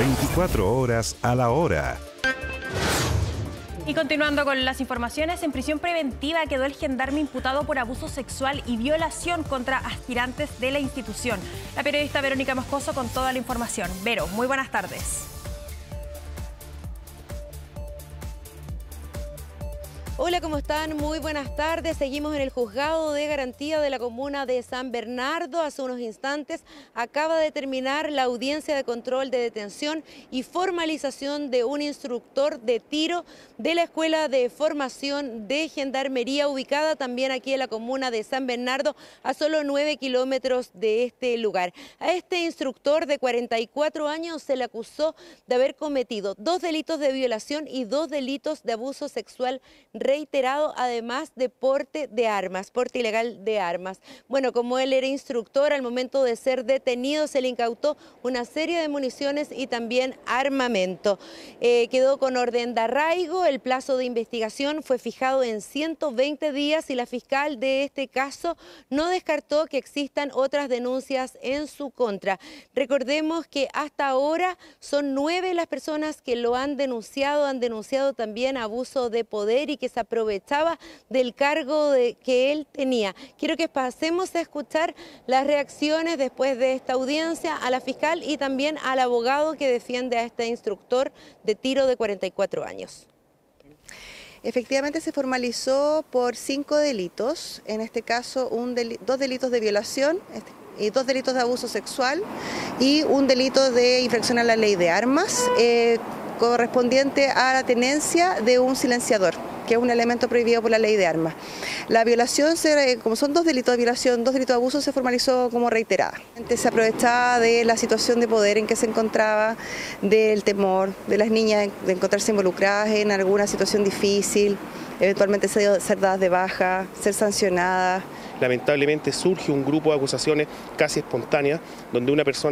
24 horas a la hora. Y continuando con las informaciones, en prisión preventiva quedó el gendarme imputado por abuso sexual y violación contra aspirantes de la institución. La periodista Verónica Moscoso con toda la información. Vero, muy buenas tardes. Hola, ¿cómo están? Muy buenas tardes. Seguimos en el juzgado de garantía de la comuna de San Bernardo. Hace unos instantes acaba de terminar la audiencia de control de detención y formalización de un instructor de tiro de la Escuela de Formación de Gendarmería, ubicada también aquí en la comuna de San Bernardo, a solo 9 kilómetros de este lugar. A este instructor de 44 años se le acusó de haber cometido 2 delitos de violación y 2 delitos de abuso sexual reiterado, además de porte de armas, porte ilegal de armas. Bueno, como él era instructor, al momento de ser detenido se le incautó una serie de municiones y también armamento. Quedó con orden de arraigo, el plazo de investigación fue fijado en 120 días y la fiscal de este caso no descartó que existan otras denuncias en su contra. Recordemos que hasta ahora son 9 las personas que lo han denunciado también abuso de poder y que se aprovechaba del cargo que él tenía. Quiero que pasemos a escuchar las reacciones después de esta audiencia a la fiscal y también al abogado que defiende a este instructor de tiro de 44 años. Efectivamente se formalizó por 5 delitos, en este caso 2 delitos de violación y 2 delitos de abuso sexual y un delito de infracción a la ley de armas correspondiente a la tenencia de un silenciador, que es un elemento prohibido por la ley de armas. La violación, como son 2 delitos de violación, 2 delitos de abuso, se formalizó como reiterada. Se aprovechaba de la situación de poder en que se encontraba, del temor de las niñas de encontrarse involucradas en alguna situación difícil, eventualmente ser dadas de baja, ser sancionadas. Lamentablemente surge un grupo de acusaciones casi espontáneas, donde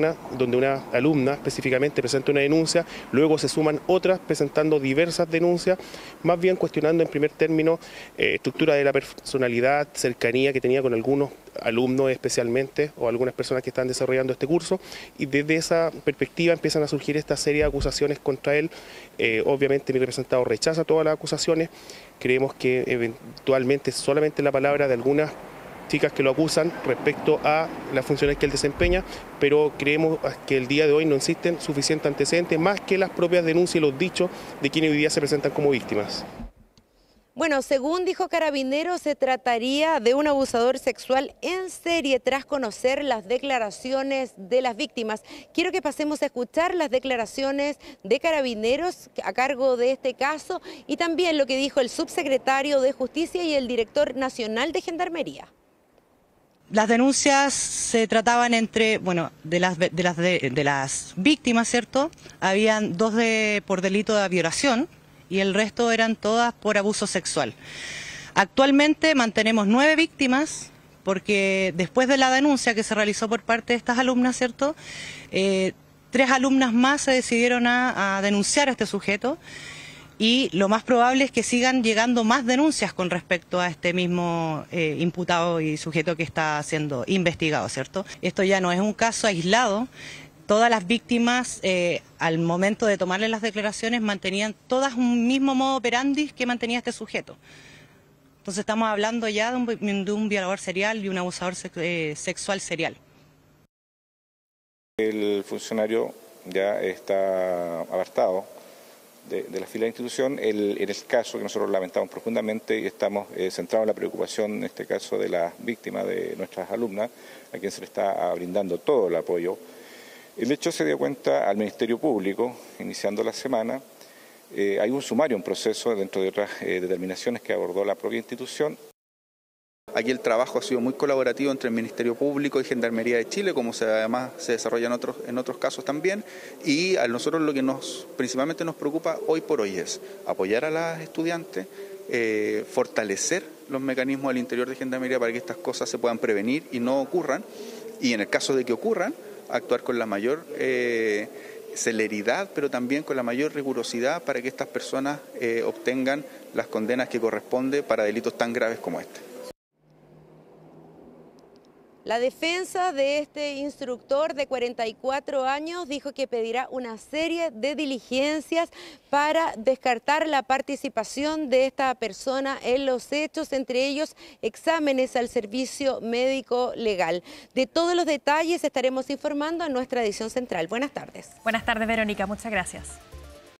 una alumna específicamente presenta una denuncia, luego se suman otras presentando diversas denuncias, más bien cuestionando en primer término estructura de la personalidad, cercanía que tenía con algunos alumnos especialmente o algunas personas que están desarrollando este curso, y desde esa perspectiva empiezan a surgir esta serie de acusaciones contra él. Obviamente mi representado rechaza todas las acusaciones, creemos que eventualmente solamente la palabra de algunas chicas que lo acusan respecto a las funciones que él desempeña, pero creemos que el día de hoy no existen suficientes antecedentes más que las propias denuncias y los dichos de quienes hoy día se presentan como víctimas. Bueno, según dijo Carabineros, se trataría de un abusador sexual en serie tras conocer las declaraciones de las víctimas. Quiero que pasemos a escuchar las declaraciones de Carabineros a cargo de este caso y también lo que dijo el subsecretario de Justicia y el director nacional de Gendarmería. Las denuncias se trataban entre, bueno, de las víctimas, ¿cierto? Habían 2 por delito de violación y el resto eran todas por abuso sexual. Actualmente mantenemos 9 víctimas porque después de la denuncia que se realizó por parte de estas alumnas, ¿cierto? 3 alumnas más se decidieron a denunciar a este sujeto. Y lo más probable es que sigan llegando más denuncias con respecto a este mismo imputado y sujeto que está siendo investigado, ¿cierto? Esto ya no es un caso aislado. Todas las víctimas, al momento de tomarle las declaraciones, mantenían todas un mismo modo operandi que mantenía este sujeto. Entonces estamos hablando ya de un violador serial y un abusador sexual serial. El funcionario ya está apartado de la fila de la institución. En el caso que nosotros lamentamos profundamente y estamos centrados en la preocupación, en este caso de las víctimas de nuestras alumnas, a quien se le está brindando todo el apoyo. El hecho se dio cuenta al Ministerio Público, iniciando la semana. Hay un sumario, un proceso dentro de otras determinaciones que abordó la propia institución. Aquí el trabajo ha sido muy colaborativo entre el Ministerio Público y Gendarmería de Chile, como además se desarrolla en otros casos también, y a nosotros lo que principalmente nos preocupa hoy por hoy es apoyar a las estudiantes, fortalecer los mecanismos al interior de Gendarmería para que estas cosas se puedan prevenir y no ocurran, y en el caso de que ocurran, actuar con la mayor celeridad, pero también con la mayor rigurosidad para que estas personas obtengan las condenas que corresponden para delitos tan graves como este. La defensa de este instructor de 44 años dijo que pedirá una serie de diligencias para descartar la participación de esta persona en los hechos, entre ellos exámenes al servicio médico legal. De todos los detalles estaremos informando en nuestra edición central. Buenas tardes. Buenas tardes, Verónica. Muchas gracias.